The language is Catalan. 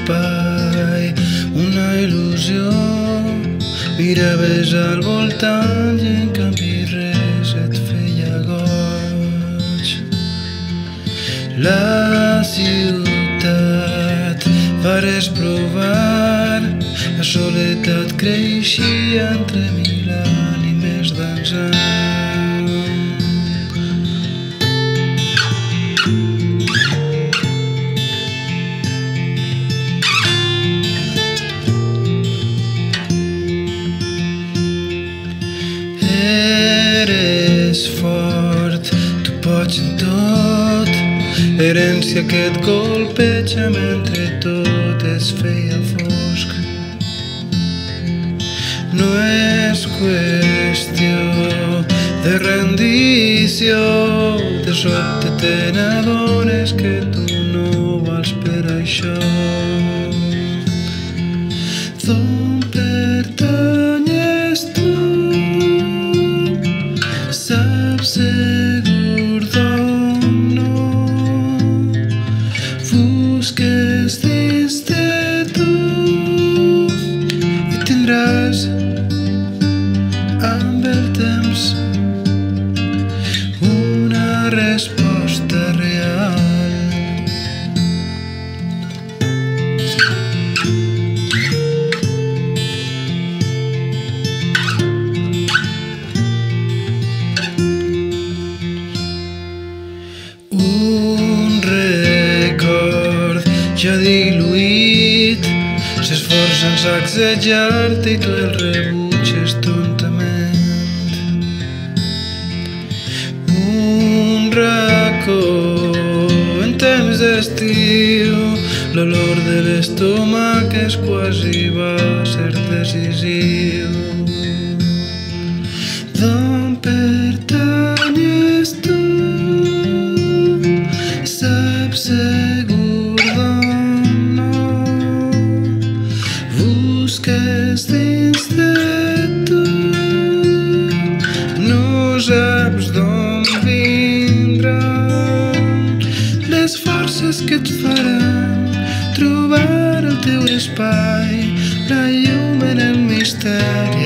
espai, una il·lusió. Miraves al voltant i en canvi res et feia goig. La ciutat vares provar, la soledat creixia entre mil ànimes dansant. Eres fort, tu pots en tot, herència que et colpeja mentre tot es feia fosc. No és qüestió de rendició, de sobte te n'adones que tu no vals per això. D'on pertanyes tu? Saps segur d'on no? Busques dins de tu i tindràs amb el temps una resposta real. Un record ja diluït s'esforça en sacsejar-te i tu el rebutges tontament. Un racó en temps d'estiu, l'olor de l'estómac és quasi va ser decisiu. D'on pertanyes tu? Saps segur d'on no? Busques dins de tu, no saps d'on vindran les forces que et faran trobar el teu espai, la llum en el misteri